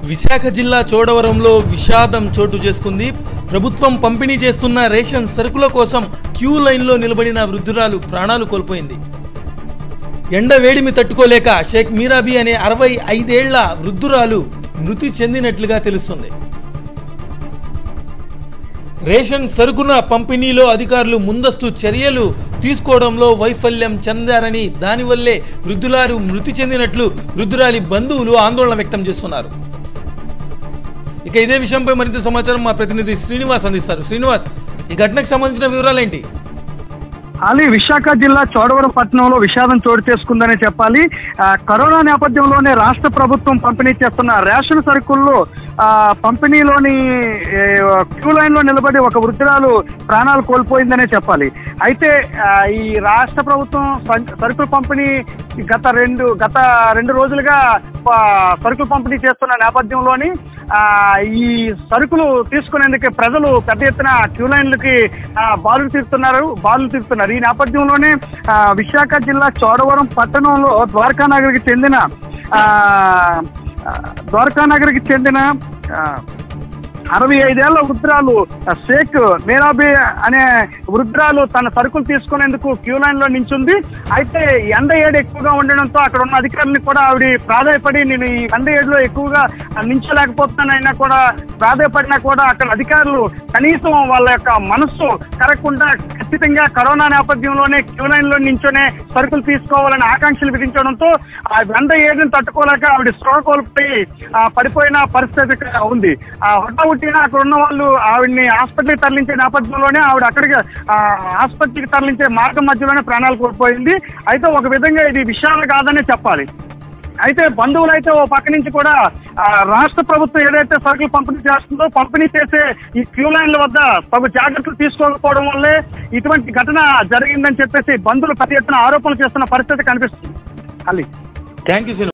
విశాఖ జిల్లా చోడవరంలో విషాదం చోటు చేసుకుంది. ప్రభుత్వం పంపిణీ చేస్తున్న రేషన్ సరుకుల కోసం క్యూ లైన్లో నిలబడిన వృద్ధురాలు ప్రాణాలు కోల్పోయింది. ఎండ వేడిమి తట్టుకోలేక షేక్ మీరాబీ అనే 65 ఏళ్ల వృద్ధురాలు మృతి చెందినట్లుగా తెలుస్తుంది. రేషన్ సరుకుల పంపిణీలో అధికారులు ముందస్తు చర్యలు తీసుకోవడంలో వైఫల్యం చెందారని, దానివల్లే వృద్ధురాలు మృతి చెందినట్లు వృద్ధురాలి బంధువులు ఆందోళన వ్యక్తం చేస్తున్నారు. ఇక ఇదే విషయంపై మరింత సమాచారం మా ప్రతినిధి శ్రీనివాస్ అందిస్తారు. శ్రీనివాస్, ఈ ఘటనకు సంబంధించిన వివరాలేంటి? విశాఖ జిల్లా చోడవరం పట్టణంలో విషాదం చోటు చేసుకుందనే చెప్పాలి. కరోనా నేపథ్యంలోనే రాష్ట్ర ప్రభుత్వం పంపిణీ చేస్తున్న రేషన్ సరుకుల్లో పంపిణీలోని క్యూ లైన్ లో నిలబడి ఒక వృద్ధురాలు ప్రాణాలు కోల్పోయిందనే చెప్పాలి. అయితే ఈ రాష్ట్ర ప్రభుత్వం సరుకులు పంపిణీ గత రెండు రోజులుగా సరుకులు పంపిణీ చేస్తున్న నేపథ్యంలోని ఈ సరుకులు తీసుకునేందుకు ప్రజలు పెద్ద ఎత్తున క్యూ లైన్లకి బారులు తీరుతున్నారు. ఈ నేపథ్యంలోనే విశాఖ జిల్లా చోడవరం పట్టణంలో ద్వారకా నగర్కి చెందిన 65 ఏళ్ల వృద్ధురాలు షేక్ మీరాబీ అనే వృద్ధురాలు తన సరుకులు తీసుకునేందుకు క్యూ లైన్ లో నించుంది. అయితే ఎండ ఏడు ఎక్కువగా ఉండడంతో అక్కడ ఉన్న అధికారులను కూడా ఆవిడ ప్రాధాయపడి, నేను ఈ ఎండ ఏడులో ఎక్కువగా నించలేకపోతున్నానైనా కూడా ప్రాధాయపడినా కూడా అక్కడ అధికారులు కనీసం వాళ్ళ యొక్క మనస్సు కరగకుండా ఖచ్చితంగా కరోనా నేపథ్యంలోనే క్యూ లైన్ లో నించొనే సరుకులు తీసుకోవాలని ఆకాంక్షలు విధించడంతో ఆ ఎండ ఏడుని తట్టుకోలేక ఆవిడ స్పృహ కోల్పోయి పడిపోయిన పరిస్థితి ఉంది. అక్కడ ఉన్న వాళ్ళు ఆవిడ్ని హాస్పిటల్కి తరలించే నేపథ్యంలోనే ఆవిడ అక్కడికి హాస్పిటల్కి తరలించే మార్గం మధ్యలోనే ప్రాణాలు కోల్పోయింది. అయితే ఒక విధంగా ఇది విషయాలు కాదనే చెప్పాలి. అయితే బంధువులు అయితే ఓ పక్క నుంచి కూడా రాష్ట్ర ప్రభుత్వం ఏదైతే సరుకులు పంపిణీ చేస్తుందో పంపిణీ చేసే ఈ క్యూ లైన్ల వద్ద తగు జాగ్రత్తలు తీసుకోకపోవడం వల్లే ఇటువంటి ఘటన జరిగిందని చెప్పేసి బంధువులు పెద్ద ఎత్తున ఆరోపణలు చేస్తున్న పరిస్థితి కనిపిస్తుంది. Thank you.